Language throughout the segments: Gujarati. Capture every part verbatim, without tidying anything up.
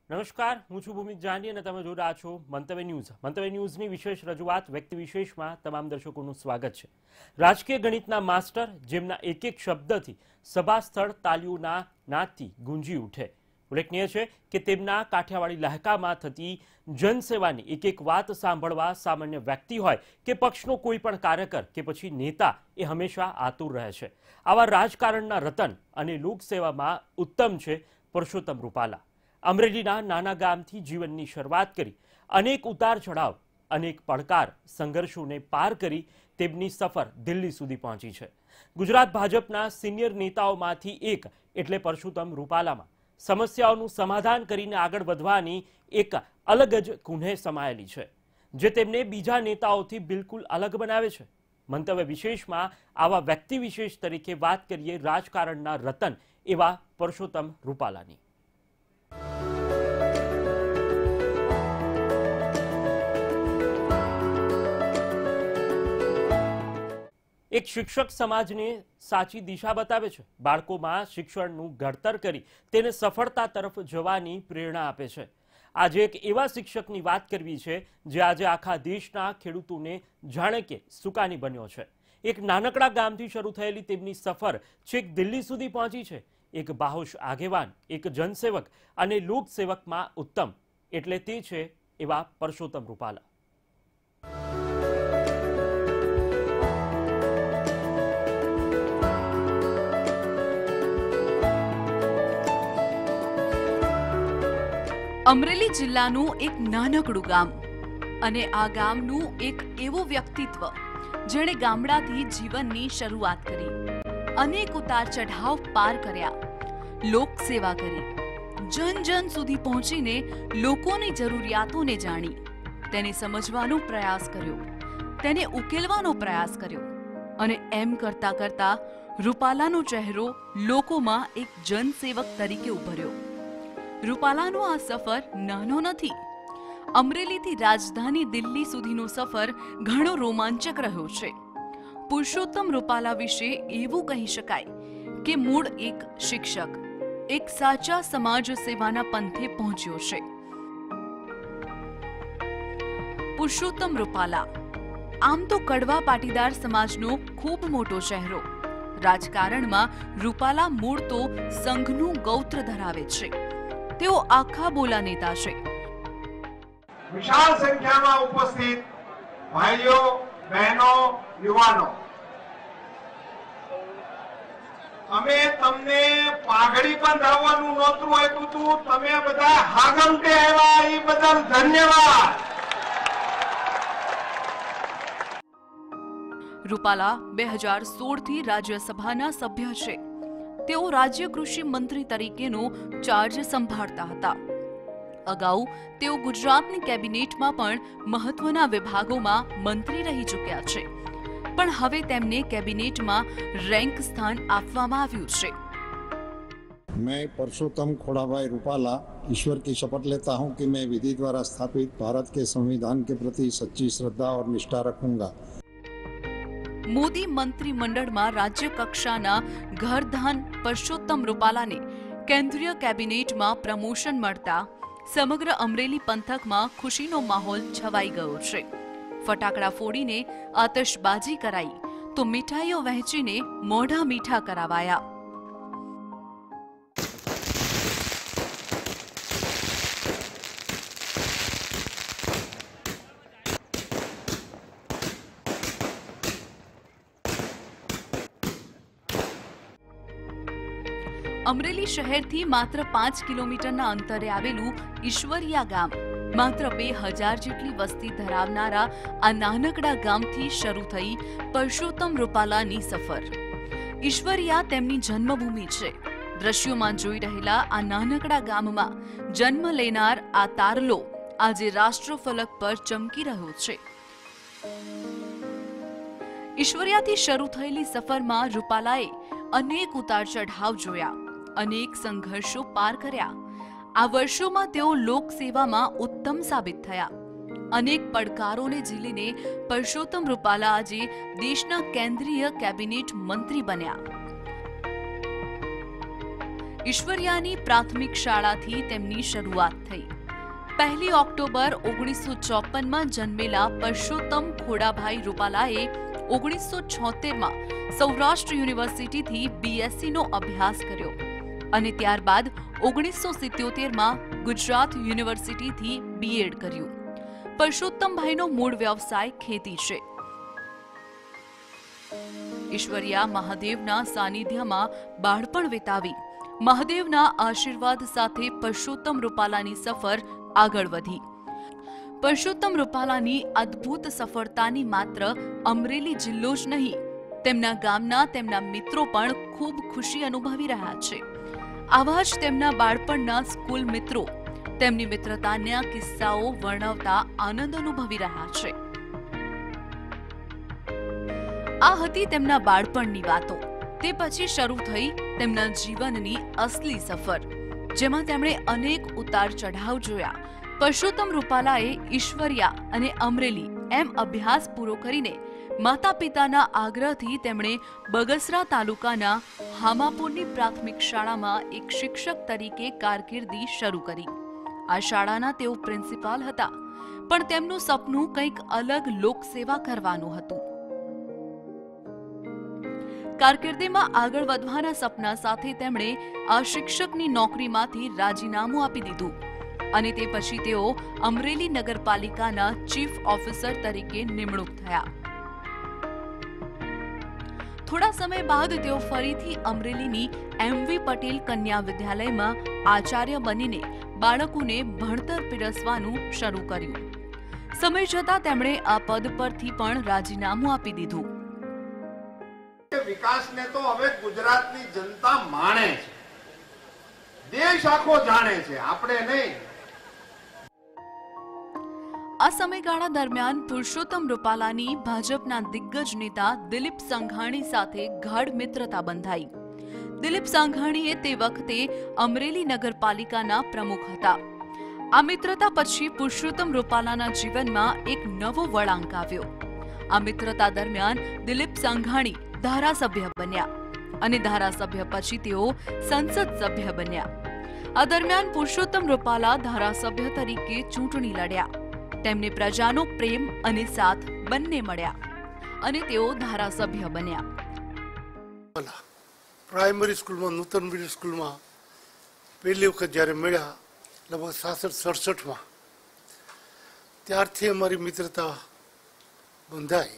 નમસ્કાર, હું છું ભૂમિક જાની અને તમે જોઈ રહ્યા છો મંતવ્ય ન્યૂઝ. મંતવ્ય ન્યૂઝની વિશેષ રજૂઆત વ્યક્તિ વિશેષમાં તમામ દર્શકોનું સ્વાગત છે. રાજકીય ગણિતના માસ્ટર જેમના એક એક શબ્દથી સભા સ્થળ તાલીઓના નાદથી ગુંજી ઉઠે. ઉલ્લેખનીય છે કે તેમના કાઠિયાવાડી લહેકામાં થતી જનસેવાની એક એક વાત સાંભળવા સામાન્ય વ્યક્તિ હોય કે પક્ષનો કોઈ પણ કાર્યકર કે પછી નેતા એ હંમેશા આતુર રહે છે. આવા રાજકારણના રતન અને લોકસેવામાં ઉત્તમ છે પરસોત્તમ રૂપાલા. અમરેલીના નાના ગામથી જીવનની શરૂઆત કરી અનેક ઉતાર ચઢાવ, અનેક પડકાર, સંઘર્ષોને પાર કરી તેમની સફર દિલ્હી સુધી પહોંચી છે. ગુજરાત ભાજપના સિનિયર નેતાઓમાંથી એક એટલે પરસોત્તમ રૂપાલામાં સમસ્યાઓનું સમાધાન કરીને આગળ વધવાની એક અલગ જ કુનેહ સમાયેલી છે, જે તેમને બીજા નેતાઓથી બિલકુલ અલગ બનાવે છે. મંતવ્ય વિશેષમાં આવા વ્યક્તિ વિશેષ તરીકે વાત કરીએ રાજકારણના રતન એવા પરસોત્તમ રૂપાલાની. એક શિક્ષક સમાજને સાચી દિશા બતાવે છે. બાળકોમાં શિક્ષણનું ઘડતર કરી તેને સફળતા તરફ જવાની પ્રેરણા આપે છે. આજે એક એવા શિક્ષકની વાત કરવી છે જે આજે આખા દેશના ખેડૂતોને જાણે કે સુકાની બન્યો છે. એક નાનકડા ગામથી શરૂ થયેલી તેમની સફર છેક દિલ્હી સુધી પહોંચી છે. એક બાહોશ આગેવાન, એક જનસેવક અને લોકસેવકમાં ઉત્તમ એટલે તે છે એવા પરસોત્તમ રૂપાલા. અમરેલી જિલ્લાનું એક નાનકડું ગામ અને આ ગામનું એક એવું વ્યક્તિત્વ જેણે ગામડાથી જીવનની શરૂઆત કરી, અનેક ઉતાર ચઢાવ પાર કર્યા, લોકસેવા કરી, જન જન સુધી પહોંચીને લોકોની જરૂરિયાતોને જાણી તેને સમજવાનો પ્રયાસ કર્યો, તેને ઉકેલવાનો પ્રયાસ કર્યો અને એમ કરતા કરતા રૂપાલાનો ચહેરો લોકોમાં એક જનસેવક તરીકે ઉભર્યો. રૂપાલાનો આ સફર નાનો નથી. અમરેલીથી રાજધાની દિલ્હી સુધીનો સફર ઘણો રોમાંચક રહ્યો છે. પુરુષોત્તમ રૂપાલા વિશે એવું કહી શકાય કે મૂળ એક શિક્ષક, એક સાચા સમાજ સેવાના પંથે પહોંચ્યો છે. પુરુષોત્તમ રૂપાલા આમ તો કડવા પાટીદાર સમાજનો ખૂબ મોટો ચહેરો. રાજકારણમાં રૂપાલા મૂળ તો સંઘનું ગૌત્ર ધરાવે છે. તેઓ આખા બોલા નેતા છે. વિશાળ સંખ્યામાં ઉપસ્થિત ભાઈઓ, બહેનો, યુવાનો, અમે તમને પાઘડી પણ ધાવવાનું નહોતું આપ્યું હતું, તમે બધા હાગમટે આવ્યા એ બદલ ધન્યવાદ. રૂપાલા બે હજાર સોળ થી રાજ્યસભાના સભ્ય છે. તેઓ રાજ્ય કૃષિ મંત્રી તરીકેનો ચાર્જ સંભાળતા હતા. અગાઉ તેઓ ગુજરાતની કેબિનેટમાં પણ મહત્વના વિભાગોમાં મંત્રી રહી ચૂક્યા છે, પણ હવે તેમને કેબિનેટમાં રેન્ક સ્થાન આપવામાં આવ્યું છે. मैं परसोत्तम खोड़ाभाई रूपाला ईश्वर की शपथ लेता हूं कि मैं विधि द्वारा स्थापित भारत के संविधान के प्रति सच्ची श्रद्धा और निष्ठा रखूंगा. મોદી મંત્રીમંડળમાં રાજ્ય કક્ષાના ઘરધાન પરસોત્તમ રૂપાલાને કેન્દ્રીય કેબિનેટમાં પ્રમોશન મળતા સમગ્ર અમરેલી પંથકમાં ખુશીનો માહોલ છવાઈ ગયો છે. ફટાકડા ફોડીને આતશબાજી કરાઈ તો મીઠાઈઓ વહેંચીને મોઢા મીઠા કરાવાયા. અમરેલી શહેરથી માત્ર પાંચ કિલોમીટરના અંતરે આવેલું ઈશ્વરિયા ગામ માત્ર બે હજાર જેટલી વસ્તી ધરાવનારા આ નાનકડા ગામથી શરૂ થઈ પરસોત્તમ રૂપાલાની સફર. ઈશ્વરિયા તેમની જન્મભૂમિ છે. દ્રશ્યોમાં જોઈ રહેલા આ નાનકડા ગામમાં જન્મ લેનાર આ તારલો આજે રાષ્ટ્રફલક પર ચમકી રહ્યો છે. ઈશ્વરિયાથી શરૂ થયેલી સફરમાં રૂપાલાએ અનેક ઉતાર ચઢાવ જોયા, અનેક સંઘર્ષો પાર કર્યા. આ વર્ષોમાં તેઓ લોકસેવામાં ઉત્તમ સાબિત થયા. અનેક પડકારોને ઝીલીને પરસોત્તમ રૂપાલા આજે દેશના કેન્દ્રીય કેબિનેટ મંત્રી બન્યા. ઈશ્વરિયાની પ્રાથમિક શાળાથી તેમની શરૂઆત થઈ. પહેલી ઓક્ટોબર ઓગણીસો ચોપનમાં જન્મેલા પરસોત્તમ ખોડાભાઈ રૂપાલાએ ઓગણીસો છોતેરમાં સૌરાષ્ટ્ર યુનિવર્સિટીથી બીએસસી નો અભ્યાસ કર્યો અને ત્યારબાદ ઓગણીસો સિત્યોતેરમાં ગુજરાત યુનિવર્સિટીથી બીએડ કર્યું. પરસોત્તમભાઈનો મૂળ વ્યવસાય ખેતી છે. ઈશ્વરિયા મહાદેવના સાનિધ્યમાં બાળપણ વિતાવી મહાદેવના આશીર્વાદ સાથે પરસોત્તમ રૂપાલાની સફર આગળ વધી. પરસોત્તમ રૂપાલાની અદ્ભુત સફળતાની માત્ર અમરેલી જિલ્લો જ નહીં, તેમના ગામના તેમના મિત્રો પણ ખૂબ ખુશી અનુભવી રહ્યા છે. આવા જ તેમના બાળપણના સ્કૂલ મિત્રો તેમની મિત્રતાના કિસ્સાઓ વર્ણવતા આનંદ અનુભવી રહ્યા છે. આ હતી તેમના બાળપણની વાતો. તે પછી શરૂ થઈ તેમના જીવનની અસલી સફર, જેમાં તેમણે અનેક ઉતાર ચઢાવ જોયા. પરસોત્તમ રૂપાલાએ ઈશ્વરિયા અને અમરેલી એમ અભ્યાસ પૂરો કરીને માતા પિતાના આગ્રહથી તેમણે બગસરા તાલુકાના હામાપુરની પ્રાથમિક શાળામાં એક શિક્ષક તરીકે કારકિર્દી શરૂ કરી. આ શાળાના તેઓ પ્રિન્સિપાલ હતા, પણ તેમનું સપનું કંઈક અલગ લોકસેવા કરવાનું હતું. કારકિર્દીમાં આગળ વધવાના સપના સાથે તેમણે આ શિક્ષકની નોકરીમાંથી રાજીનામું આપી દીધું અને તે પછી તેઓ અમરેલી નગરપાલિકાના ચીફ ઓફિસર તરીકે નિમણૂક થયા. થોડા સમય બાદ તેઓ ફરીથી અમરેલીની એમવી પટેલ કન્યા વિદ્યાલયમાં આચાર્ય બનીને બાળકોને ભણતર પીરસવાનું શરૂ કર્યું. સમય જતાં તેમણે આ પદ પરથી પણ રાજીનામું આપી દીધું. વિકાસને તો હવે ગુજરાતની જનતા માણે છે, દેશ આખો જાણે છે, આપણે નહીં. આ સમયગાળા દરમિયાન પુરુષોત્તમ રૂપાલાની ભાજપના દિગ્ગજ નેતા દિલીપ સંઘાણી સાથે ગાઢ મિત્રતા બંધાઈ. દિલીપ સંઘાણીએ તે વખતે અમરેલી નગરપાલિકાના પ્રમુખ હતા. આ મિત્રતા પછી પુરુષોત્તમ રૂપાલાના જીવનમાં એક નવો વળાંક આવ્યો. આ મિત્રતા દરમિયાન દિલીપ સંઘાણી ધારાસભ્ય બન્યા અને ધારાસભ્ય પછી તેઓ સંસદ સભ્ય બન્યા. આ દરમિયાન પુરુષોત્તમ રૂપાલા ધારાસભ્ય તરીકે ચૂંટણી લડ્યા. તેમને પ્રજાનો પ્રેમ અને સાથ બંને મળ્યા અને તેઓ ધારાસભ્ય બન્યા. પ્રાઇમરી સ્કૂલમાં નૂતન મિડલ સ્કૂલમાં પહેલી વખત જ્યારે મળ્યા લગભગ સાસઠ સડસઠમાં, ત્યારથી અમારી મિત્રતા બંધાઈ.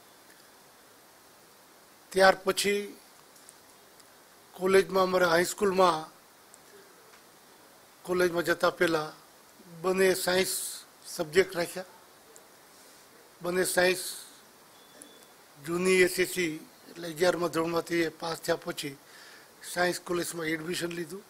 ત્યાર પછી કોલેજમાં અમારા હાઈસ્કૂલમાં કોલેજમાં જતા પહેલા બંને સાયન્સ સબ્જેક્ટ રાખ્યા. બંને સાયન્સ જૂની એસએસસી એટલે અગિયારમાં ધોરણમાંથી પાસ થયા પછી સાયન્સ કોલેજમાં એડમિશન લીધું.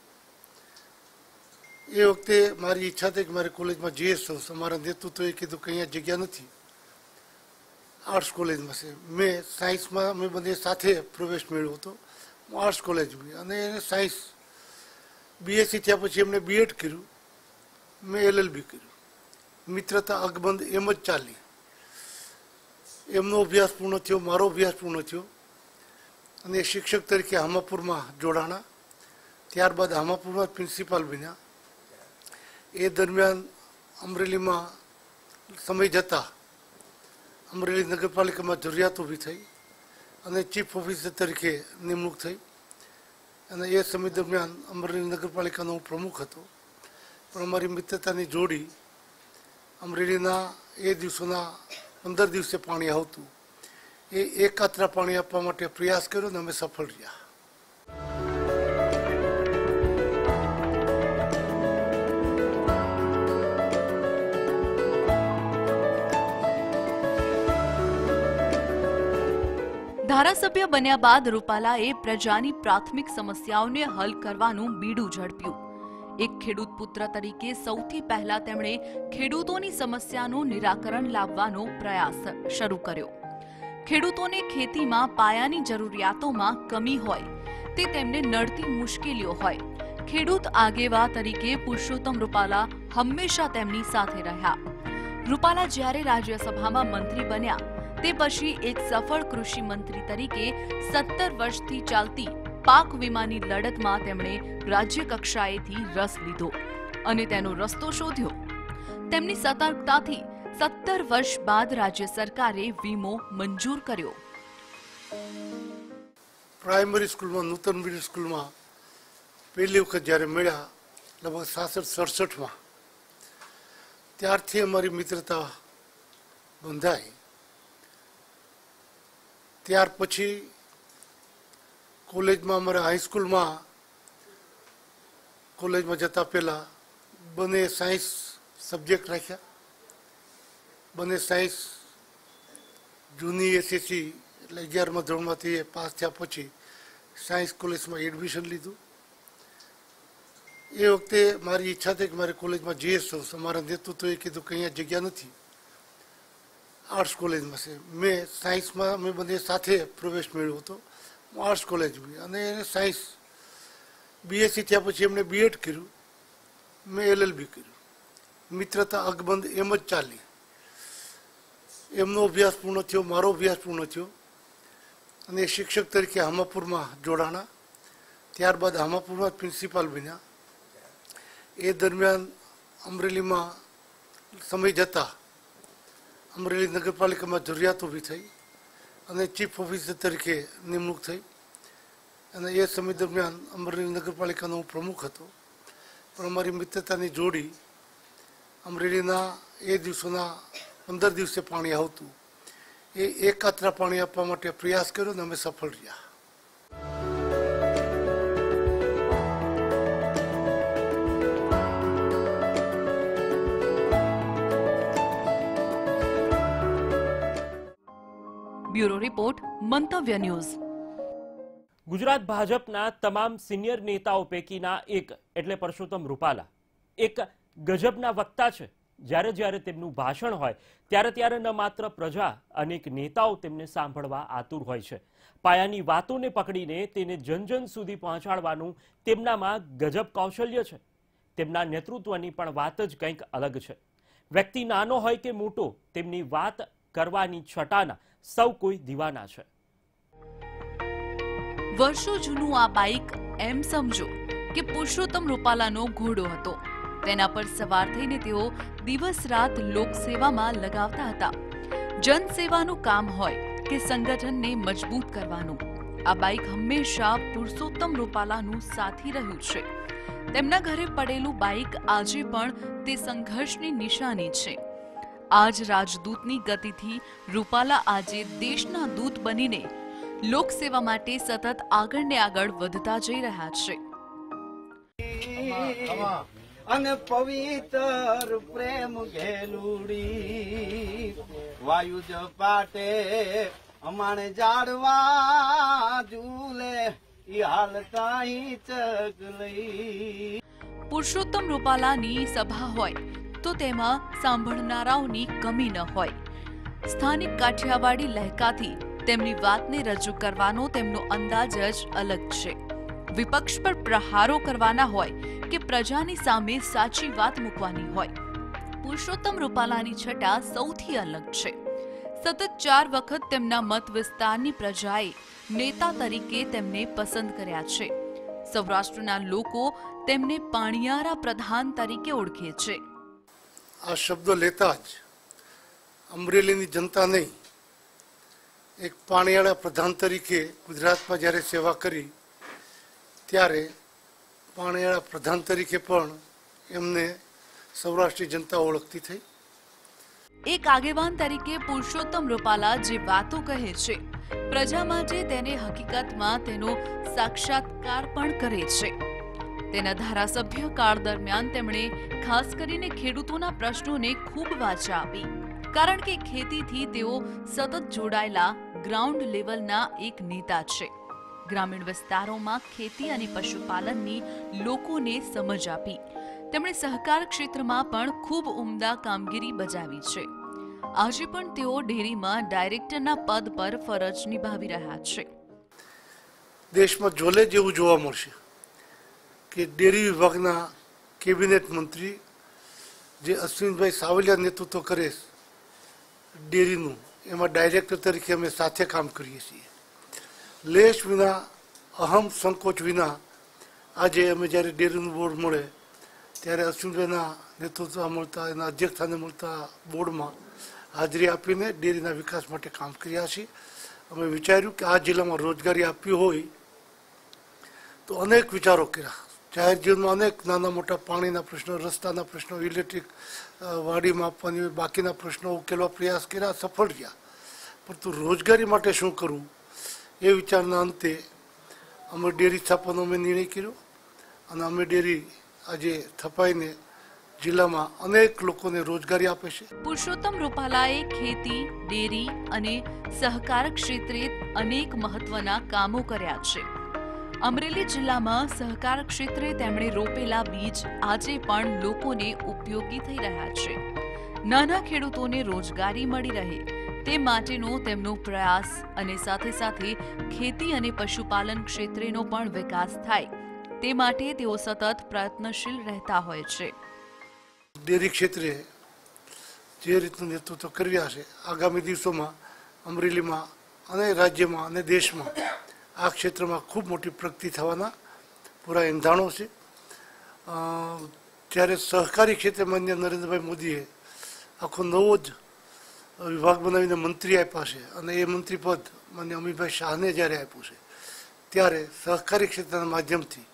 એ વખતે મારી ઈચ્છા થઈ કે મારે કોલેજમાં જીએસ થવું. અમારા નેતૃત્વએ કીધું કે અહીંયા જગ્યા નથી, આર્ટ્સ કોલેજમાં છે. મેં સાયન્સમાં અમે બંને સાથે પ્રવેશ મેળવ્યો હતો આર્ટ્સ કોલેજમાં અને સાયન્સ બીએસસી થયા પછી એમણે બીએડ કર્યું, મેં એલએલબી કર્યું. મિત્રતા અકબંધ એમ જ ચાલી. એમનો અભ્યાસ પૂર્ણ થયો, મારો અભ્યાસ પૂર્ણ થયો અને શિક્ષક તરીકે હામાપુરમાં જોડાણા. ત્યારબાદ હામાપુરમાં પ્રિન્સિપાલ બન્યા. એ દરમિયાન અમરેલીમાં સમય જતા અમરેલી નગરપાલિકામાં જરૂરિયાત ઊભી થઈ અને ચીફ ઓફિસર તરીકે નિમણૂક થઈ અને એ સમય દરમિયાન અમરેલી નગરપાલિકાનો હું પ્રમુખ હતો. પણ અમારી મિત્રતાની જોડી અમરેલીના એ દિવસોના પંદર દિવસે પાણી આવતું એ એકાત્રા પાણી આપવા માટે પ્રયાસ કર્યો અને અમે સફળ રહ્યા. ધારાસભ્ય બન્યા બાદ રૂપાલાએ પ્રજાની પ્રાથમિક સમસ્યાઓને હલ કરવાનું બીડું ઝડપ્યું. એક ખેડૂત પુત્ર તરીકે સૌથી પહેલા તેમણે ખેડૂતોની સમસ્યાનું નિરાકરણ લાવવાનો પ્રયાસ શરૂ કર્યો. ખેડૂતોને ખેતીમાં પાયાની જરૂરિયાતોમાં કમી હોય, તે તેમને નડતી મુશ્કેલીઓ હોય, ખેડૂત આગેવા તરીકે પુરુષોત્તમ રૂપાલા હંમેશા તેમની સાથે રહ્યા. રૂપાલા જ્યારે રાજ્યસભામાં મંત્રી બન્યા તે પછી એક સફળ કૃષિ મંત્રી તરીકે સત્તર વર્ષથી ચાલતી પાક વીમાની લડતમાં તેમણે રાજ્ય કક્ષાએથી રસ લીધો અને તેનો રસ્તો શોધ્યો. તેમની સતર્કતાથી સત્તર વર્ષ બાદ રાજ્ય સરકારે વીમો મંજૂર કર્યો. પ્રાઇમરી સ્કૂલમાં નૂતન મિડલ સ્કૂલમાં પહેલી વખત જ્યારે મળ્યા લગભગ સાસઠ સડસઠમાં, ત્યારથી અમારી મિત્રતા બંધાઈ. ત્યાર પછી કોલેજમાં અમારા હાઈસ્કૂલમાં કોલેજમાં જતા પહેલાં બંને સાયન્સ સબ્જેક્ટ રાખ્યા. બંને સાયન્સ જૂની એસએસસી એટલે અગિયારમાં ધોરણમાંથી પાસ થયા પછી સાયન્સ કોલેજમાં એડમિશન લીધું. એ વખતે મારી ઈચ્છા થઈ કે મારે કોલેજમાં જીએસ થવું. અમારા નેતૃત્વએ કીધું કે અહીંયા જગ્યા નથી, આર્ટ્સ કોલેજમાં છે. મેં સાયન્સમાં મેં બંને સાથે પ્રવેશ મેળવ્યો હતો. હું આર્ટ્સ કોલેજ અને એને સાયન્સ બીએસસી થયા પછી એમણે બીએડ કર્યું, મેં એલએલબી કર્યું. મિત્રતા અકબંધ એમ જ ચાલી. એમનો અભ્યાસ પૂર્ણ થયો, મારો અભ્યાસ પૂર્ણ થયો અને શિક્ષક તરીકે હામાપુરમાં જોડાણા. ત્યારબાદ હામાપુરમાં પ્રિન્સિપાલ બન્યા. એ દરમિયાન અમરેલીમાં સમય જતા અમરેલી નગરપાલિકામાં જરૂરિયાત ઊભી થઈ અને ચીફ ઓફિસર તરીકે નિમણૂક થઈ. અને એ સમય દરમિયાન અમરેલી નગરપાલિકાનો હું પ્રમુખ હતો. પણ અમારી મિત્રતાની જોડી અમરેલીના એ દિવસોના પંદર દિવસે પાણી આવતું એ એકાત્રા પાણી આપવા માટે પ્રયાસ કર્યો અને અમે સફળ રહ્યા. Bureau report, Mantavya news. Gujarat ભાજપના તમામ સિનિયર નેતાઓ પૈકીના એક એટલે પરસોત્તમ રૂપાલા એક ગજબના વક્તા છે. જ્યારે જ્યારે તેમનું ભાષણ હોય ત્યારે ત્યારે ન માત્ર પ્રજા, અનેક નેતાઓ તેમને સાંભળવા આતુર હોય છે. પાયાની વાતોને પકડીને તેને જન જન સુધી પહોંચાડવાનું તેમનામાં ગજબ કૌશલ્ય છે. તેમના નેતૃત્વની પણ વાત જ કંઈક અલગ છે. વ્યક્તિ નાનો હોય કે મોટો, તેમની વાત કરવાની છટાના સૌ કોઈ દીવાના છે. વર્ષો જૂનું આ બાઇક એમ સમજો કે પુરુષોત્તમ રૂપાલાનો ઘોડો હતો. તેના પર સવાર થઈને તેઓ દિવસ રાત લોકસેવામાં લગાવતા હતા. જનસેવાનું કામ હોય કે સંગઠનને મજબૂત કરવાનું, આ બાઇક હંમેશા પુરુષોત્તમ રૂપાલાનું સાથી રહ્યું છે. તેમના ઘરે પડેલું બાઇક આજે પણ તે સંઘર્ષની નિશાની છે. આજ રાજદૂતની ગતિથી રૂપાલા આજે દેશના દૂત બનીને લોકસેવા માટે સતત આગળ ને આગળ વધતા જઈ રહ્યા છે. અને પવિત્ર પ્રેમ ઘેલુડી વાયુ જ પાટે અમાણે જાડવા ઝૂલે ઈ હાલતા ચક લઈ. પુરુષોત્તમ રૂપાલાની સભા હોય તો તેમાં સાંભળનારાઓની કમી ન હોય. સ્થાનિક કાઠિયાવાડી લહેકાથી તેમની વાતને રજૂ કરવાનો તેમનો અંદાજ જ અલગ છે. વિપક્ષ પર પ્રહારો કરવાના હોય કે પ્રજાની સામે સાચી વાત મૂકવાની હોય, પુરુષોત્તમ રૂપાલાની છટા સૌથી અલગ છે. સતત ચાર વખત તેમના મત વિસ્તારની પ્રજાએ નેતા તરીકે તેમને પસંદ કર્યા છે. સૌરાષ્ટ્રના લોકો તેમને પાણિયારા પ્રધાન તરીકે ઓળખે છે. આ શબ્દ લેતા જ અમરેલીની જનતા નહીં, એક પાણિયાળા પ્રધાન તરીકે ગુજરાતમાં જ્યારે સેવા કરી ત્યારે પાણિયાળા પ્રધાન તરીકે પણ એમને સૌરાષ્ટ્રની જનતા ઓળખતી થઈ. એક આગેવાન તરીકે પુરુષોત્તમ રૂપાલા જે વાતો કહે છે, પ્રજા માટે તેને હકીકતમાં તેનો સાક્ષાત્કાર પણ કરે છે. તેના ધારાસભ્ય કાળ દરમિયાન તેમણે ખાસ કરીને ખેડૂતોના પ્રશ્નોને ખૂબ વાચા આપી, કારણ કે ખેતીથી તેઓ સતત જોડાયેલા ગ્રાઉન્ડ લેવલના એક નેતા છે. ગ્રામીણ વિસ્તારોમાં ખેતી અને પશુપાલનની લોકોને સમજ આપી. તેમણે સહકાર ક્ષેત્રમાં પણ ખૂબ ઉમદા કામગીરી બજાવી છે. આજે પણ તેઓ ડેરીમાં ડાયરેક્ટરના પદ પર ફરજ નિભાવી રહ્યા છે. દેશમાં જોલે જેવું જોવા મળશે કે ડેરી વિભાગના કેબિનેટ મંત્રી જે અશ્વિનભાઈ સાવલિયા નેતૃત્વ કરે ડેરીનું, એમાં ડાયરેક્ટર તરીકે અમે સાથે કામ કરીએ છીએ. લેશ વિના અહમ સંકોચ વિના આજે અમે જ્યારે ડેરીનું બોર્ડ મળે ત્યારે અશ્વિનભાઈના નેતૃત્વ મળતા એના અધ્યક્ષતાને મળતા બોર્ડમાં હાજરી આપીને ડેરીના વિકાસ માટે કામ કર્યા છીએ. અમે વિચાર્યું કે આ જિલ્લામાં રોજગારી આપવી હોય તો અનેક વિચારો કર્યા. જાહેર જીવનમાં અનેક નાના મોટા પાણીના પ્રશ્નો, રસ્તાના પ્રશ્નો, ઇલેક્ટ્રિક વાડીમાં આપવાની બાકીના પ્રશ્નો ઉકેલવા પ્રયાસ કર્યા, સફળ રહ્યા. પરંતુ રોજગારી માટે શું કરવું એ વિચારના અંતે અમે ડેરી સ્થાપવાનો અમે નિર્ણય કર્યો અને અમે ડેરી આજે સ્થપાઈને જિલ્લામાં અનેક લોકોને રોજગારી આપે છે. પુરુષોત્તમ રૂપાલાએ ખેતી, ડેરી અને સહકાર ક્ષેત્રે અનેક મહત્વના કામો કર્યા છે. અમરેલી જિલ્લામાં સહકાર ક્ષેત્રે તેમણે રોપેલા બીજ આજે પણ લોકોને ઉપયોગી થઈ રહ્યા છે. નાના ખેડૂતોને રોજગારી મળી રહે તે માટેનો તેમનો પ્રયાસ અને સાથે સાથે ખેતી અને પશુપાલન ક્ષેત્રેનો પણ વિકાસ થાય તે માટે તેઓ સતત પ્રયત્નશીલ રહેતા હોય છે. ડેરી ક્ષેત્રે જે રીતનું નેતૃત્વ કર્યા છે, આગામી દિવસોમાં અમરેલીમાં અને રાજ્યમાં અને દેશમાં આ ક્ષેત્રમાં ખૂબ મોટી પ્રગતિ થવાના પૂરા એંધાણો છે. ત્યારે સહકારી ક્ષેત્રે માન્ય નરેન્દ્રભાઈ મોદીએ આખો નવો જ વિભાગ બનાવીને મંત્રી આપ્યા છે અને એ મંત્રી પદ માન્ય અમિતભાઈ શાહને જ્યારે આપ્યું છે ત્યારે સહકારી ક્ષેત્રના માધ્યમથી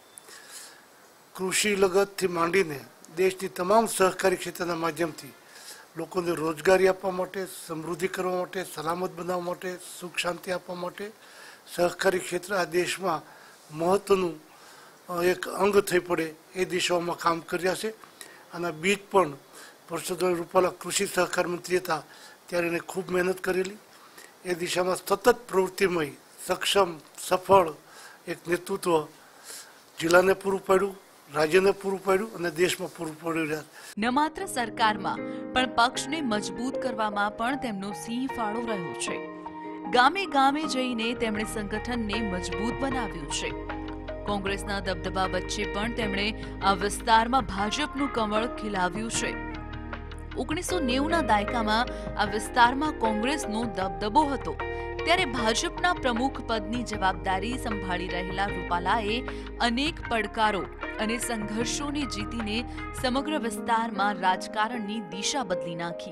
કૃષિ લગતથી માંડીને દેશની તમામ સહકારી ક્ષેત્રના માધ્યમથી લોકોને રોજગારી આપવા માટે, સમૃદ્ધિ કરવા માટે, સલામત બનાવવા માટે, સુખ શાંતિ આપવા માટે સહકારી ક્ષેત્ર આ દેશમાં મહત્વનું એક અંગ થઈ પડે એ દિશાઓમાં કામ કર્યા છે. અને બીજ પણ પરસોત્તમ રૂપાલા કૃષિ સહકાર મંત્રી હતા ત્યારે એને ખૂબ મહેનત કરેલી. એ દિશામાં સતત પ્રવૃત્તિમય, સક્ષમ, સફળ એક નેતૃત્વ જિલ્લાને પૂરું પાડ્યું, રાજ્યને પૂરું પાડ્યું અને દેશમાં પૂરું પાડ્યું. ન માત્ર સરકારમાં પણ પક્ષને મજબૂત કરવામાં પણ તેમનો સિંહ ફાળો રહ્યો છે. ગામે ગામે જઈને તેમણે સંગઠનને મજબૂત બનાવ્યું છે. કોંગ્રેસના દબદબા વચ્ચે પણ તેમણે આ વિસ્તારમાં ભાજપનું કમળ ખીલાવ્યું છે. ઓગણીસો નેવું ના દાયકામાં આ વિસ્તારમાં કોંગ્રેસનો દબદબો હતો ત્યારે ભાજપના પ્રમુખ પદની જવાબદારી સંભાળી રહેલા રૂપાલાએ અનેક પડકારો અને સંઘર્ષોને જીતીને સમગ્ર વિસ્તારમાં રાજકારણની દિશા બદલી નાખી.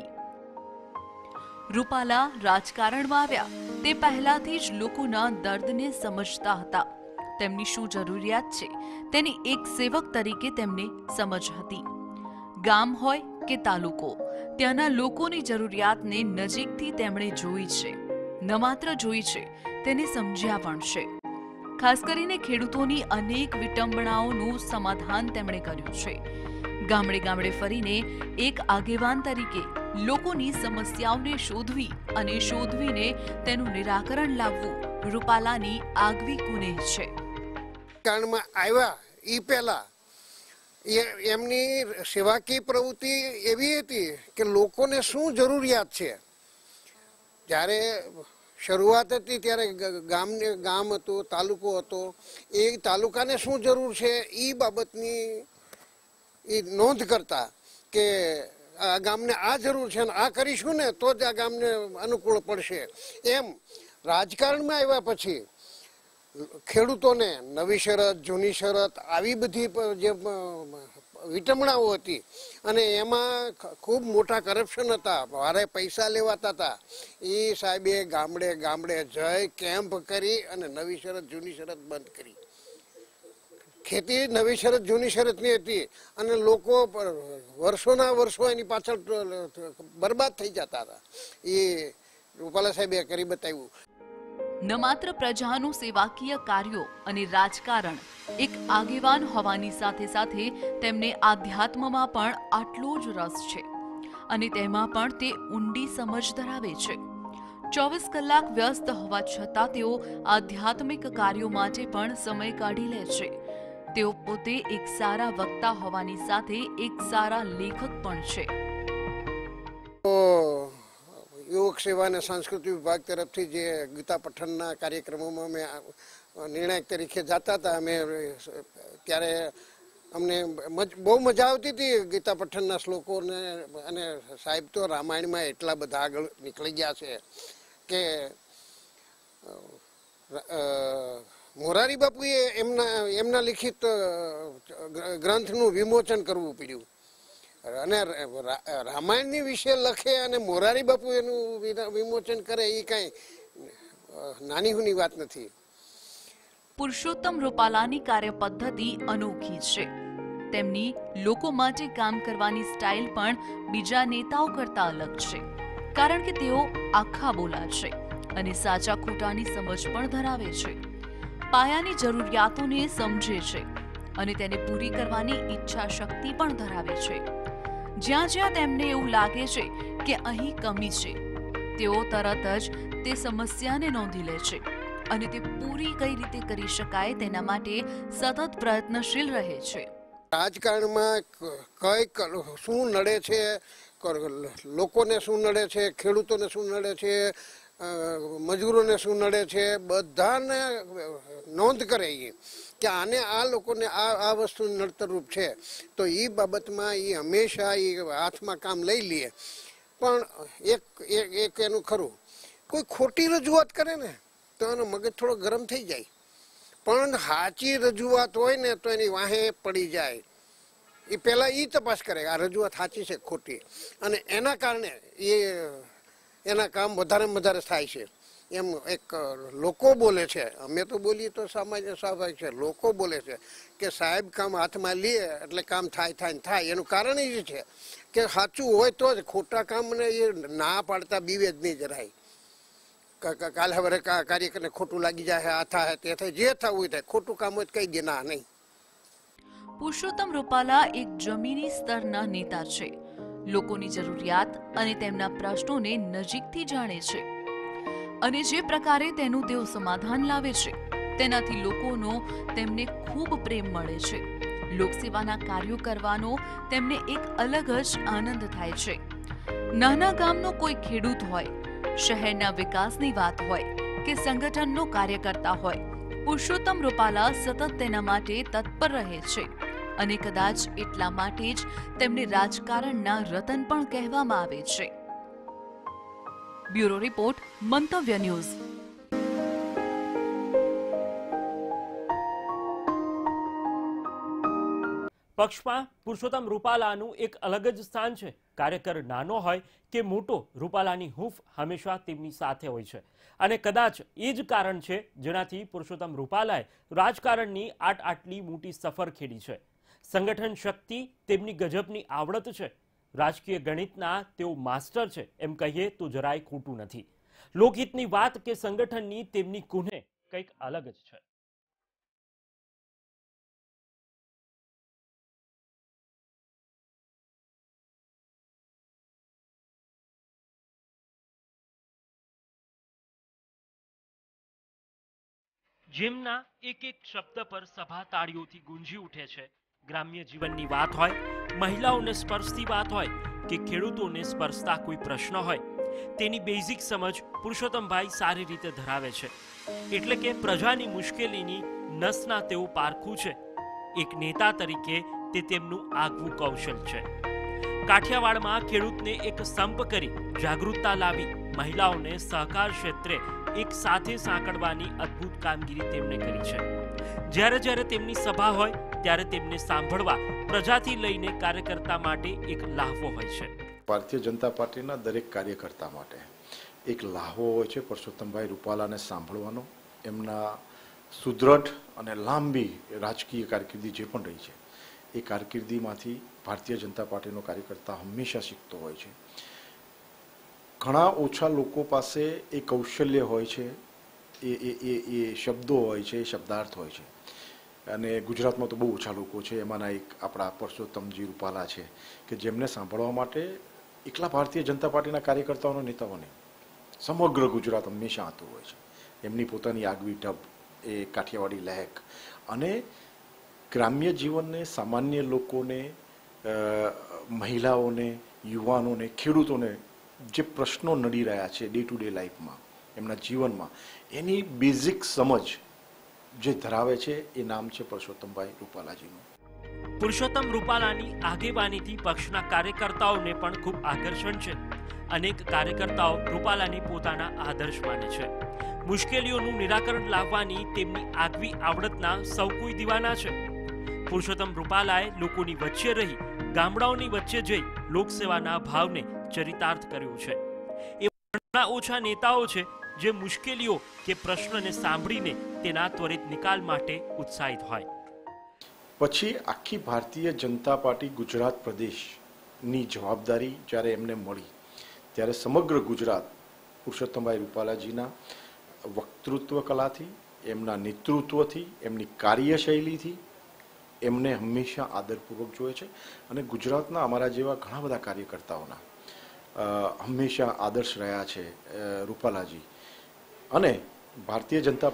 રૂપાલા રાજકારણમાં આવ્યા તે પહેલાથી જ લોકોના દર્દને સમજતા હતા. તેમની શું જરૂરિયાત છે તેની એક સેવક તરીકે તેમને સમજ હતી. ગામ હોય કે તાલુકો, ત્યાંના લોકોની જરૂરિયાતને નજીકથી તેમણે જોઈ છે. ન માત્ર જોઈ છે, તેને સમજ્યા પણ છે. ખાસ કરીને ખેડૂતોની અનેક વિટંબણાઓનું સમાધાન તેમણે કર્યું છે. ગામડે ગામડે ફરીને એક આગેવાન તરીકે લોકોની સમસ્યાઓને શોધવી અને શોધવીને તેનું નિરાકરણ લાવવું રૂપાલાની આગવી કુનેહ છે. કારણમાં આવ્યા એ પહેલા એમની સેવાકીય પ્રવૃત્તિ એવી હતી કે લોકોને શું જરૂરિયાત છે. જ્યારે શરૂઆત હતી ત્યારે ગામને ગામ હતું, તાલુકો હતો, એ તાલુકાને શું જરૂર છે એ બાબતની એ નોંધ કરતા કે આ ગામને આ જરૂર છે ને આ કરીશું ને તો જ આ ગામને અનુકૂળ પડશે. એમ રાજકારણમાં આવ્યા પછી ખેડૂતોને નવી શરત, જૂની શરત આવી બધી જે વિટંબણાઓ હતી અને એમાં ખૂબ મોટા કરપ્શન હતા, ભારે પૈસા લેવાતા હતા. એ સાહેબે ગામડે ગામડે જઈ કેમ્પ કરી અને નવી શરત, જૂની શરત બંધ કરી. ખેતી નવી શરત, જૂની શરતની હતી અને લોકો વર્ષોના વર્ષો એની પાછળ બરબાદ થઈ જતા હતા. એ રૂપાલા સાહેબે કરી બતાવ્યું. ન માત્ર પ્રજાનું સેવાકીય કાર્યો અને રાજકારણ, એક આગેવાન હોવાની સાથે સાથે તેમને આધ્યાત્મમાં પણ આટલો જ રસ છે અને તેમાં પણ તે ઊંડી સમજ ધરાવે છે. ચોવીસ કલાક વ્યસ્ત હોવા છતાં તેઓ આધ્યાત્મિક કાર્યો માટે પણ સમય કાઢી લે છે. તેઓ પોતે એક સારા વક્તા હોવાની સાથે એક સારા લેખક પણ છે. યુવક સેવા અને સાંસ્કૃતિક વિભાગ તરફથી જે ગીતા પઠનના કાર્યક્રમોમાં અમે નિર્ણાયક તરીકે જતા હતા, અમે ત્યારે અમને બહુ મજા આવતી હતી ગીતા પઠનના શ્લોકોને. અને સાહેબ તો રામાયણમાં એટલા બધા આગળ નીકળી ગયા છે કે મોરારી બાપુએ એમના એમના લિખિત ગ્રંથનું વિમોચન કરવું પડ્યું અને રામાયણની વિશે લખે અને મોરારી બાપુ એનું વિમોચન કરે એ કાંઈ નાની હુની વાત નથી. પુરુષોત્તમ રૂપાલાની કાર્ય પદ્ધતિ અનોખી છે. તેમની લોકો માટે કામ કરવાની સ્ટાઇલ પણ બીજા નેતાઓ કરતા અલગ છે, કારણ કે તેઓ આખા બોલા છે અને સાચા ખોટાની સમજ પણ ધરાવે છે. પાયાની જરૂરિયાતોને સમજે છે અને તેને પૂરી કરવાની ઈચ્છા શક્તિ પણ ધરાવે છે. જ્યાં જ્યાં તેમને એવું લાગે છે કે અહીં કમી છે, તેઓ તરત જ તે સમસ્યાને નોંધી લે છે અને તે પૂરી કઈ રીતે કરી શકાય તેના માટે સતત પ્રયત્નશીલ રહે છે. રાજકારણમાં કઈ શું નડે છે, લોકોને શું નડે છે, ખેડૂતોને શું નડે છે, મજૂરોને શું નડે છે, બધાને નોંધ કરે કે આને આ લોકોને આ આ વસ્તુ નડતરરૂપ છે, તો એ બાબતમાં એ હંમેશા એ હાથમાં કામ લઈ લે. પણ એક એક એનું ખરું, કોઈ ખોટી રજૂઆત કરે ને તો એનો મગજ થોડો ગરમ થઈ જાય, પણ સાચી રજૂઆત હોય ને તો એની વાહે પડી જાય. એ પહેલાં એ તપાસ કરે આ રજૂઆત સાચી છે ખોટી, અને એના કારણે એ એના કામ વધારે વધારે થાય છે. એમ એક લોકો બોલે છે, અમે તો બોલીએ તો સામાન્ય સ્વાભાવિક છે, લોકો બોલે છે કે સાહેબ કામ હાથમાં લે એટલે કામ થાય થાય ને થાય. એનું કારણ એ છે કે સાચું હોય તો જ, ખોટા કામને એ ના પાડતા બીવે જ નહીં જરાય. કાલે હવે કાર્યકરને ખોટું લાગી જાય, આ થાય તે થાય, જે થવું થાય, ખોટું કામ હોય કહી દે ના નહીં. પુરુષોત્તમ રૂપાલા એક જમીની સ્તરના નેતા છે. લોકોની જરૂરિયાત અને તેમના પ્રશ્નોને નજીકથી જાણે છે અને જે પ્રકારે તેનું તેઓ સમાધાન લાવે છે તેનાથી લોકોનો તેમને ખૂબ પ્રેમ મળે છે. લોકસેવાના કાર્યો કરવાનો તેમને એક અલગ જ આનંદ થાય છે. નાના ગામનો કોઈ ખેડૂત હોય, શહેરના વિકાસની વાત હોય કે સંગઠનનો કાર્યકર્તા હોય, પુરુષોત્તમ રૂપાલા સતત તેના માટે તત્પર રહે છે અને કદાચ એટલા માટે જ તેમને રાજકારણના રતન પણ કહેવામાં આવે છે. Bureau report, Mantavya news. પક્ષમાં પુરુષોત્તમ રૂપાલાનું એક અલગ જ સ્થાન છે. કાર્યકર નાનો હોય કે મોટો, રૂપાલાની હૂંફ હંમેશા તેમની સાથે હોય છે અને કદાચ એ જ કારણ છે જેનાથી પુરુષોત્તમ રૂપાલાએ રાજકારણની આટ આટલી મોટી સફર ખેડી છે. સંગઠન શક્તિ તેમની ગજબની આવડત છે. રાજકીય ગણિતના તેઓ માસ્ટર છે એમ કહીએ તો જરાય ખોટું નથી. લોકહિતની વાત કે સંગઠનની તેમની કુને કંઈક અલગ જ છે. જેમના એક એક શબ્દ પર સભા તાળીઓથી ગુંજી ઉઠે છે. ગ્રામ્ય જીવનની વાત હોય, મહિલાઓને સ્પર્શતી વાત હોય કે ખેડૂતોને સ્પર્શતા કોઈ પ્રશ્ન હોય, તેની બેઝિક સમજ પુરુષોત્તમભાઈ સારી રીતે ધરાવે છે. એટલે કે પ્રજાની મુશ્કેલીની નસના તેઓ પારખું છે. એક નેતા તરીકે તે તેમનું આગવું કૌશલ છે. કાઠિયાવાડમાં ખેડૂતને એક સંપ કરી જાગૃતતા લાવી મહિલાઓને સહકાર ક્ષેત્રે એક સાથે સાંકળવાની અદ્ભુત કામગીરી તેમણે કરી છે. જ્યારે જ્યારે તેમની સભા હોય ત્યારે તેમને સાંભળવા પ્રજાથી લઈને કાર્યકર્તા માટે એક લાહવો હોય છે. ભારતીય જનતા પાર્ટીના દરેક કાર્યકર્તા માટે એક લાહવો હોય છે પુરુષોત્તમભાઈ રૂપાલાને સાંભળવાનો. એમના સુદૃઢ અને લાંબી રાજકીય કારકિર્દી જે પણ રહી છે એ કારકિર્દીમાંથી ભારતીય જનતા પાર્ટીનો કાર્યકર્તા હંમેશા શીખતો હોય છે. ઘણા ઓછા લોકો પાસે એ કૌશલ્ય હોય છે, એ એ એ એ શબ્દો હોય છે, એ શબ્દાર્થ હોય છે, અને ગુજરાતમાં તો બહુ ઓછા લોકો છે. એમાંના એક આપણા પુરુષોત્તમજી રૂપાલા છે કે જેમને સાંભળવા માટે એકલા ભારતીય જનતા પાર્ટીના કાર્યકર્તાઓનો નેતાઓને સમગ્ર ગુજરાત હંમેશા આતું હોય છે. એમની પોતાની આગવી ઢબ, એ કાઠિયાવાડી લહેક અને ગ્રામ્ય જીવનને, સામાન્ય લોકોને, મહિલાઓને, યુવાનોને, ખેડૂતોને જે પ્રશ્નો નડી રહ્યા છે ડે ટુ ડે લાઈફમાં, એમના જીવનમાં, એની બેઝિક સમજ જે ધરાવે છે એ નામ છે પુરુષોત્તમભાઈ રૂપાલાજીનું. પુરુષોત્તમ રૂપાલાની આગેવાનીથી પક્ષના કાર્યકર્તાઓને પણ ખૂબ આકર્ષણ છે. અનેક કાર્યકર્તાઓ રૂપાલાને પોતાના આદર્શ માને છે. મુશ્કેલીઓનું નિરાકરણ લાવવાની તેમની આગવી આવડતના સૌ કોઈ દીવાના છે. પુરુષોત્તમ રૂપાલાએ લોકોની વચ્ચે રહી ગામડાઓની વચ્ચે જઈ લોકસેવાના ભાવને ચરિતાર્થ કર્યો છે. એ ઘણા ઓછા નેતાઓ છે જે મુશ્કેલીઓ કે પ્રશ્નને સાંભળીને તેના ત્વરિત નિકાલ માટે ઉત્સાહિત હોય. પછી આખી ભારતીય જનતા પાર્ટી ગુજરાત પ્રદેશની જવાબદારી જ્યારે એમને મળી ત્યારે સમગ્ર ગુજરાત પુરુષોત્તમભાઈ રૂપાલાજીના વક્તૃત્વ કલાથી, એમના નેતૃત્વથી, એમની કાર્યશૈલીથી એમને હંમેશા આદરપૂર્વક જોવે છે અને ગુજરાતના અમારા જેવા ઘણા બધા કાર્યકર્તાઓના હંમેશા આદર્શ રહ્યા છે રૂપાલાજી. અને ભારતીય જનતા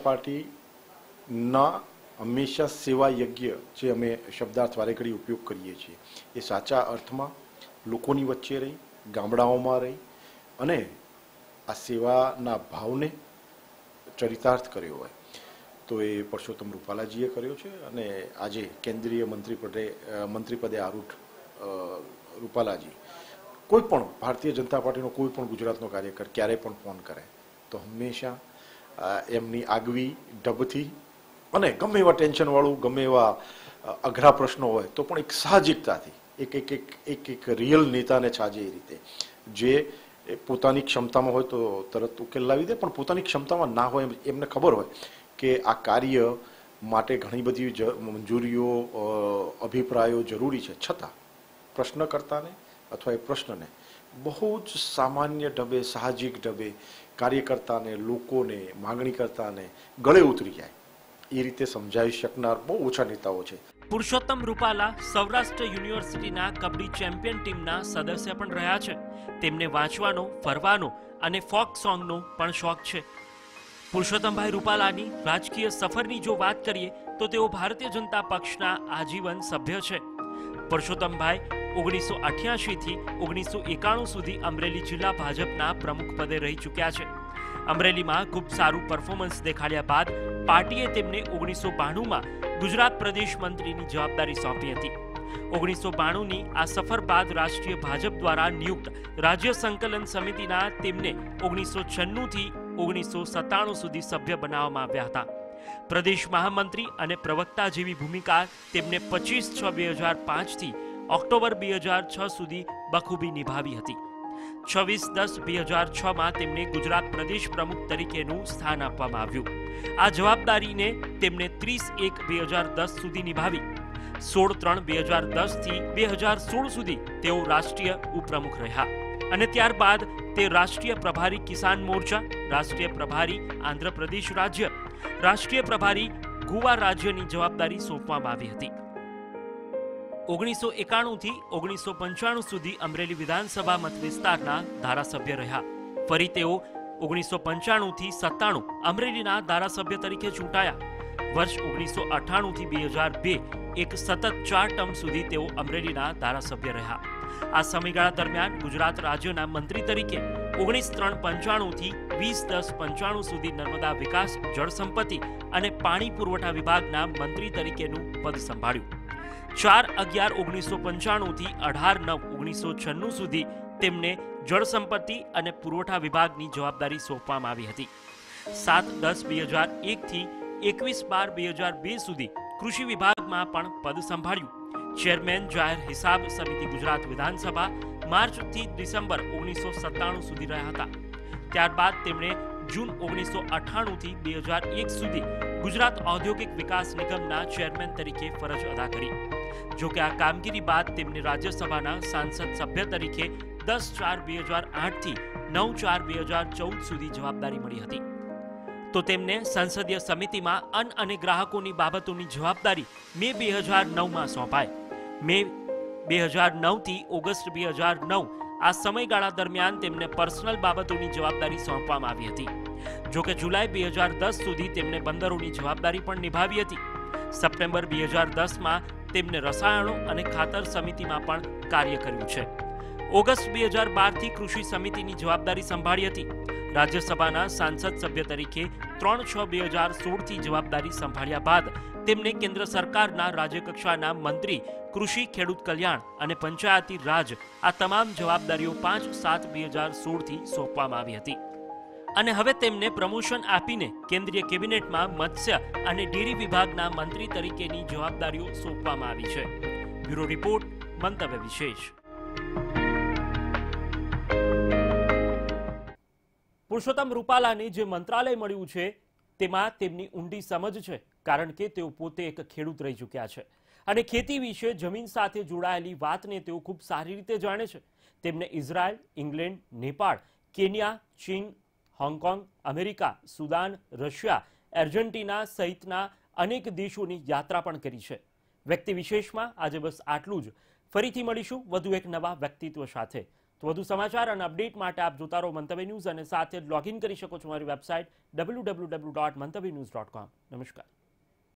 પાર્ટીના હંમેશા સેવા યજ્ઞ જે અમે શબ્દાર્થ વારે ઘડી ઉપયોગ કરીએ છીએ એ સાચા અર્થમાં લોકોની વચ્ચે રહી, ગામડાઓમાં રહી અને આ સેવાના ભાવને ચરિતાર્થ કર્યો હોય તો એ પરસોત્તમ રૂપાલાજીએ કર્યો છે. અને આજે કેન્દ્રીય મંત્રી પદે મંત્રી પદે આરૂઢ રૂપાલાજી કોઈ પણ ભારતીય જનતા પાર્ટીનો કોઈ પણ ગુજરાતનો કાર્યકર ક્યારેય પણ ફોન કરે તો હંમેશા એમની આગવી ઢબથી અને ગમે એવા ટેન્શનવાળું, ગમે એવા અઘરા પ્રશ્નો હોય તો પણ એક સાહજિકતાથી એક એક એક એક એક રિયલ નેતાને છાજે એ રીતે જે પોતાની ક્ષમતામાં હોય તો તરત ઉકેલ લાવી દે, પણ પોતાની ક્ષમતામાં ના હોય એમને ખબર હોય કે આ કાર્ય માટે ઘણી બધી મંજૂરીઓ, અભિપ્રાયો જરૂરી છે, છતાં પ્રશ્નકર્તાને અથવા એ પ્રશ્નને બહુ જ સામાન્ય ઢબે, સાહજિક ઢબે કાર્યકર્તાને, લોકોને, માગણીકર્તાને ગળે ઉતરી જાય એ રીતે સમજાવી શકનાર બહુ ઓછા નેતાઓ છે. પુરુષોત્તમ રૂપાલા સૌરાષ્ટ્ર યુનિવર્સિટીના કબડ્ડી ચેમ્પિયન ટીમના સદસ્ય પણ રહ્યા છે. તેમને વાંચવાનો, ફરવાનો અને ફોક સોંગનો પણ શોખ છે. પુરુષોત્તમભાઈ રૂપાલાની રાજકીય સફરની જો વાત કરીએ તો તેઓ ભારતીય જનતા પક્ષના આજીવન સભ્ય છે. પુરુષોત્તમભાઈ ઓગણીસો અઠ્યાસી થી ઓગણીસો એકાણું સુધી અમરેલી જિલ્લા ભાજપના પ્રમુખ પદે રહી ચૂક્યા છે. અમરેલીમાં ખૂબ સારું પરફોર્મન્સ દેખાડ્યા બાદ પાર્ટીએ તેમને ઓગણીસો બાણુંમાં ગુજરાત પ્રદેશ મંત્રીની જવાબદારી સોંપી હતી. ઓગણીસો બાણુંની આ સફર બાદ રાષ્ટ્રીય ભાજપ દ્વારા નિયુક્ત રાજ્ય સંકલન સમિતિના તેમને ઓગણીસો છન્નું થી ઓગણીસો સત્તાણું સુધી સભ્ય બનાવવામાં આવ્યા હતા. પ્રદેશ મહામંત્રી અને પ્રવક્તા જેવી ભૂમિકા તેમને પચીસ છ બે હજાર પાંચ થી ઓક્ટોબર બે હજાર છ સુધી બખૂબી નિભાવી હતી. છવ્વીસ દસ બે હજાર છ માં તેમને ગુજરાત પ્રદેશ પ્રમુખ તરીકેનું સ્થાન આપવામાં આવ્યું. આ જવાબદારીને તેમને ત્રીસ એક બે હજાર દસ સુધી નિભાવી. સોળ ત્રણ બે હજાર દસ થી બે હજાર સોળ સુધી તેઓ રાષ્ટ્રીય ઉપપ્રમુખ રહ્યા અને ત્યારબાદ તે રાષ્ટ્રીય પ્રભારી કિસાન મોરચા, રાષ્ટ્રીય પ્રભારી આંધ્રપ્રદેશ રાજ્ય, રાષ્ટ્રીય પ્રભારી ગોવા રાજ્યની જવાબદારી સોંપવામાં આવી હતી. ઓગણીસો એકાણું થી ઓગણીસો પંચાણું સુધી અમરેલી વિધાનસભા મત વિસ્તારના ધારાસભ્ય રહ્યા. ફરી તેઓ ઓગણીસો પંચાણું થી સત્તાણું અમરેલીના ધારાસભ્ય તરીકે ચૂંટાયા. વર્ષ ઓગણીસો અઠ્ઠાણું થી બે હજાર બે એક સતત ચાર ટર્મ સુધી તેઓ અમરેલીના ધારાસભ્ય રહ્યા. આ સમયગાળા દરમિયાન ગુજરાત રાજ્યના મંત્રી તરીકે ઓગણીસ ત્રણ પંચાણું થી વીસ દસ પંચાણું સુધી નર્મદા વિકાસ, જળ સંપત્તિ અને પાણી પુરવઠા વિભાગના મંત્રી તરીકેનું પદ સંભાળ્યું. ચાર અગિયાર ઓગણીસો પંચાણું થી અઢાર નવ ઓગણીસો છન્નું સુધી તેમને જળ સંપત્તિ અને પુરવઠા વિભાગની જવાબદારી સોંપવામાં આવી હતી. સાત દસ બે હજાર એક થી એકવીસ બાર બે હજાર બે સુધી કૃષિ વિભાગમાં પણ પદ સંભાળ્યું. ચેરમેન જાહેર હિસાબ સમિતિ ગુજરાત વિધાનસભા માર્ચ થી ડિસેમ્બર ઓગણીસો સત્તાણું સુધી રહ્યા હતા. ત્યારબાદ તેમણે જૂન ઓગણીસો અઠ્ઠાણું થી બે હજાર એક સુધી ગુજરાત ઔદ્યોગિક વિકાસ નિગમના ચેરમેન તરીકે ફરજ અદા કરી. જોકે આ કામગીરી બાદ તેમને રાજ્યસભાના સાંસદ સભ્ય તરીકે દસ ચાર બે હજાર આઠ થી નવ ચાર બે હજાર ચૌદ સુધી જવાબદારી મળી હતી. તો તેમને સંસદીય સમિતિમાં અન્ન અને ગ્રાહકોની બાબતોની જવાબદારી મે બે હજાર નવ માં સોંપાઈ. મે બે હજાર નવ થી ઓગસ્ટ બે હજાર નવ આ સમયગાળા દરમિયાન તેમને પર્સનલ બાબતોની જવાબદારી સોંપવામાં આવી હતી. જોકે જુલાઈ બે હજાર દસ સુધી તેમને બંદરોની જવાબદારી પણ નિભાવી હતી. સપ્ટેમ્બર બે હજાર દસ માં તેમને રસાયણો અને ખાતર સમિતિમાં પણ કાર્ય કર્યું છે. ઓગસ્ટ બે હજાર બાર થી કૃષિ સમિતિની જવાબદારી સંભાળી હતી. રાજ્યસભાના સાંસદ સભ્ય તરીકે ત્રણ છ બે હજાર સોળ થી જવાબદારી સંભાળ્યા બાદ તેમને કેન્દ્ર સરકારના રાજ્યકક્ષાના મંત્રી કૃષિ, ખેડૂત કલ્યાણ અને પંચાયતી રાજ આ તમામ જવાબદારીઓ પાંચ સાત બે હજાર સોળ થી સોંપવામાં આવી હતી. અને હવે તેમને પ્રમોશન આપીને કેન્દ્રીય કેબિનેટમાં મત્સ્ય અને ડેરી વિભાગના મંત્રી તરીકેની જવાબદારીઓ સોંપવામાં આવી છે. બ્યુરો રિપોર્ટ, મંતવ્ય વિશેષ. પુરુષોત્તમ રૂપાલાને જે મંત્રાલય મળ્યું છે તેમાં તેમની ઊંડી સમજ છે, કારણ કે તેઓ પોતે એક ખેડૂત રહી ચૂક્યા છે અને ખેતી વિશે જમીન સાથે જોડાયેલી વાતને તેઓ ખૂબ સારી રીતે જાણે છે. તેમને ઇઝરાયલ, ઇંગ્લેન્ડ, નેપાળ, કેન્યા, ચીન, Hong Kong, America, Sudan, Russia, Argentina સહિતના અનેક દેશોની યાત્રા પણ કરી છે. વ્યક્તિ વિશેષમાં આજે બસ આટલું જ. ફરીથી મળીશું વધુ એક નવા વ્યક્તિત્વ સાથે. તો વધુ સમાચાર અને અપડેટ માટે આપ જોતા રહો મંતવ્ય ન્યૂઝ અને સાથે લોગિન કરી શકો છો મારી website W W W dot Mantavya news dot com. નમસ્કાર.